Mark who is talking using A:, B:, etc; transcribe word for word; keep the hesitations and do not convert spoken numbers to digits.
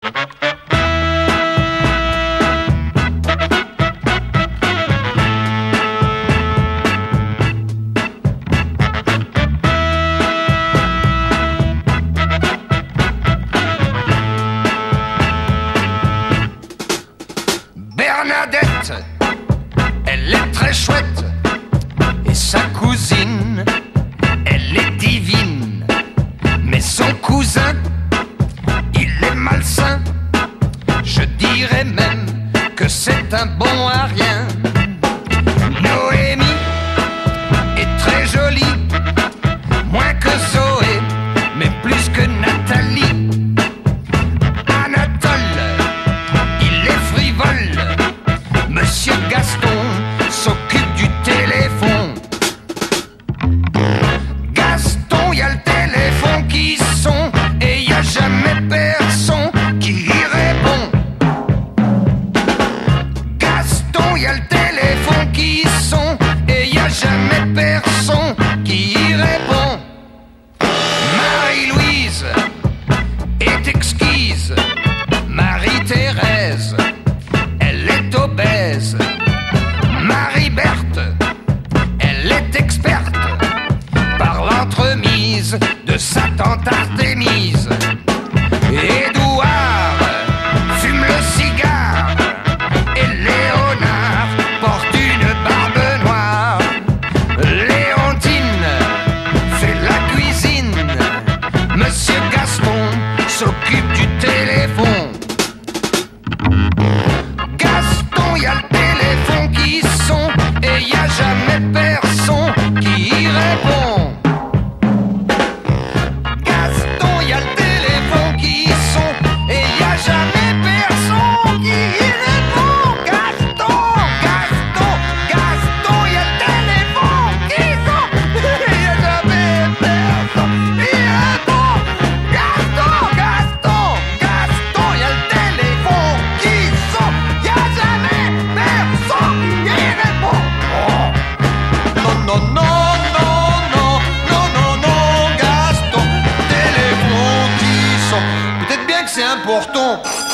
A: Bernadette, elle est très chouette, et sa cousine, elle est divine. Mais son cousin, il est malsain, je dirais même que c'est un bon à rien. Noémie est très jolie, moins que Zoé, mais plus que Nathalie. Anatole, il est frivole, Monsieur Gaston s'occupe du téléphone. Gaston, y a le téléphone qui sonne et y a jamais personne qui y répond. Gaston, y a le téléphone qui sonne et y a jamais personne qui y répond. Marie-Louise est exquise, Marie-Thérèse, elle est obèse. Marie-Berthe, elle est experte par l'entremise de sa tante Artémise. Édouard fume le cigare et Léonard porte une barbe noire. Léontine fait la cuisine, Monsieur Gaston s'occupe du téléphone. Gaston, y a le téléphone qui sonne et y a jamais personne qui y répond. Gaston, y a le téléphone qui sonne et y a jamais personne qui y répond. Gaston, Gaston, Gaston, y a le téléphone qui sonne et y a jamais personne qui y répond. Gaston, Gaston, Gaston, y a le téléphone qui sonne, y a jamais personne qui y répond. Oh. Non, non, non, non, non, non, non, non, Gaston, téléphone qui sonne. Peut-être bien que c'est important.